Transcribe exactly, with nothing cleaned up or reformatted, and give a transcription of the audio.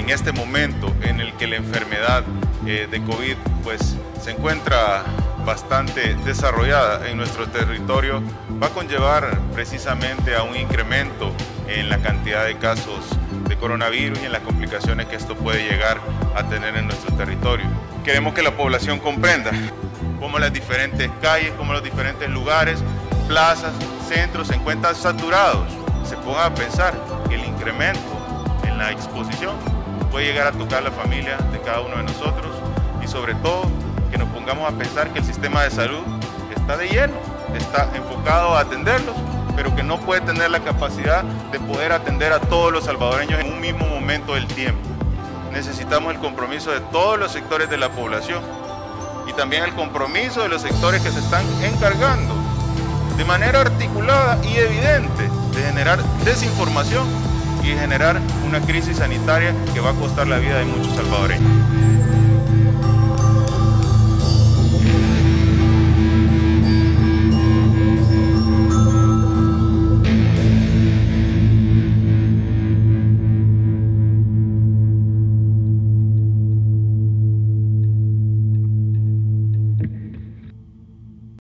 en este momento en el que la enfermedad eh, de COVID pues, se encuentra bastante desarrollada en nuestro territorio, va a conllevar precisamente a un incremento en la cantidad de casos de coronavirus y en las complicaciones que esto puede llegar a tener en nuestro territorio. Queremos que la población comprenda cómo las diferentes calles, cómo los diferentes lugares, plazas, centros se encuentran saturados. Se ponga a pensar que el incremento en la exposición puede llegar a tocar la familia de cada uno de nosotros y sobre todo que nos pongamos a pensar que el sistema de salud está de lleno, está enfocado a atenderlos, pero que no puede tener la capacidad de poder atender a todos los salvadoreños en un mismo momento del tiempo. Necesitamos el compromiso de todos los sectores de la población y también el compromiso de los sectores que se están encargando de manera articulada y evidente de generar desinformación y generar una crisis sanitaria que va a costar la vida de muchos salvadoreños.